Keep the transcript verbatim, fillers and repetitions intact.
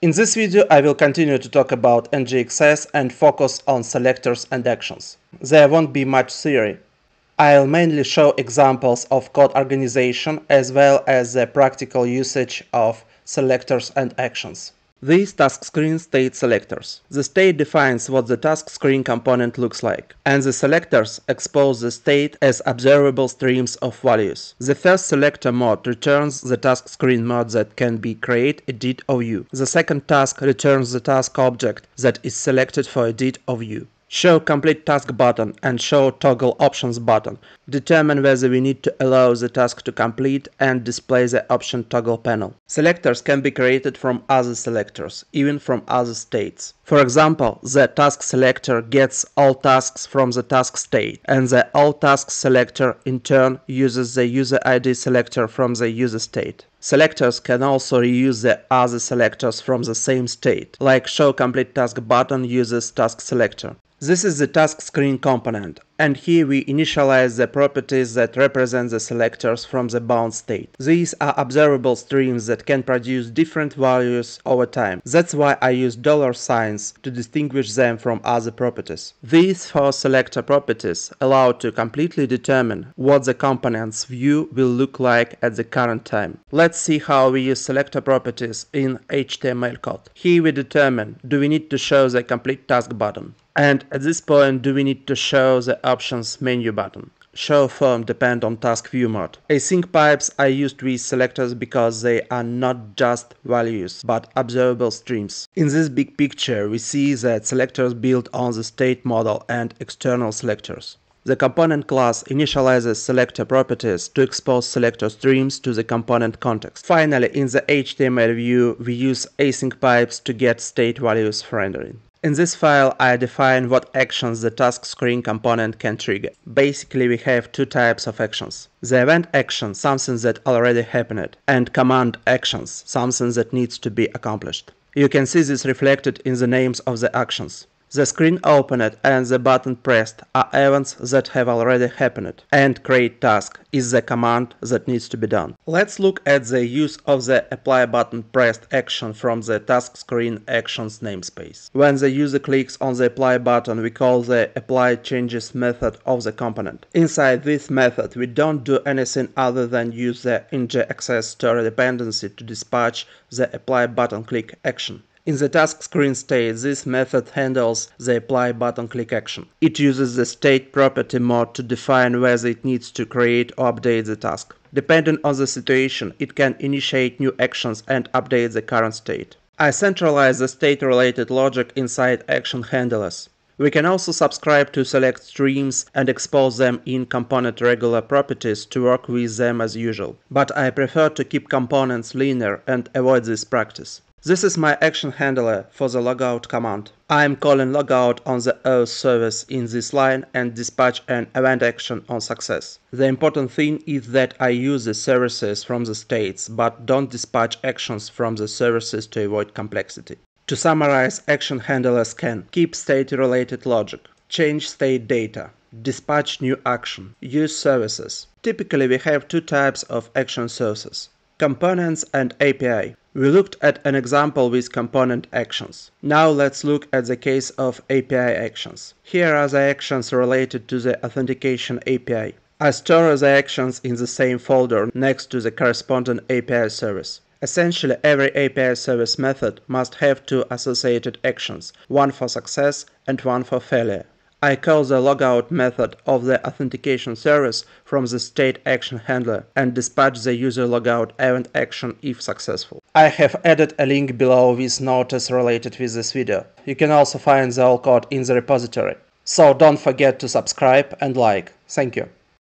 In this video I will continue to talk about N G X S and focus on selectors and actions. There won't be much theory. I'll mainly show examples of code organization as well as the practical usage of selectors and actions. These task screen state selectors. The state defines what the task screen component looks like, and the selectors expose the state as observable streams of values. The first selector mode returns the task screen mode that can be create, edit or view. The second task returns the task object that is selected for edit or view. Show complete task button and show toggle options button determine whether we need to allow the task to complete and display the option toggle panel. Selectors can be created from other selectors, even from other states. For example, the task selector gets all tasks from the task state, and the all tasks selector in turn uses the user I D selector from the user state. Selectors can also reuse the other selectors from the same state, like show complete task button uses task selector. This is the task screen component, and here we initialize the properties that represent the selectors from the bound state. These are observable streams that can produce different values over time. That's why I use dollar signs to distinguish them from other properties. These four selector properties allow to completely determine what the component's view will look like at the current time. Let's see how we use selector properties in H T M L code. Here we determine, do we need to show the complete task button? And at this point, do we need to show the options menu button? Show form depend on task view mode. Async pipes are used with selectors because they are not just values, but observable streams. In this big picture, we see that selectors build on the state model and external selectors. The component class initializes selector properties to expose selector streams to the component context. Finally, in the H T M L view, we use async pipes to get state values for rendering. In this file, I define what actions the task screen component can trigger. Basically, we have two types of actions. The event action, something that already happened, and command actions, something that needs to be accomplished. You can see this reflected in the names of the actions. The screen opened and the button pressed are events that have already happened, and create task is the command that needs to be done. Let's look at the use of the apply button pressed action from the task screen actions namespace. When the user clicks on the apply button, we call the apply changes method of the component. Inside this method, we don't do anything other than use the N G X S store dependency to dispatch the apply button click action. In the task screen state, this method handles the apply button click action. It uses the state property mode to define whether it needs to create or update the task. Depending on the situation, it can initiate new actions and update the current state. I centralize the state-related logic inside action handlers. We can also subscribe to select streams and expose them in component regular properties to work with them as usual. But I prefer to keep components linear and avoid this practice. This is my action handler for the logout command. I am calling logout on the auth service in this line and dispatch an event action on success. The important thing is that I use the services from the states, but don't dispatch actions from the services to avoid complexity. To summarize, action handlers can keep state-related logic, change state data, dispatch new action, use services. Typically, we have two types of action sources: components and A P I. We looked at an example with component actions. Now let's look at the case of A P I actions. Here are the actions related to the authentication A P I. I store the actions in the same folder next to the corresponding A P I service. Essentially, every A P I service method must have two associated actions, one for success and one for failure. I call the logout method of the authentication service from the state action handler and dispatch the user logout event action if successful. I have added a link below with notice related with this video. You can also find the whole code in the repository. So don't forget to subscribe and like. Thank you.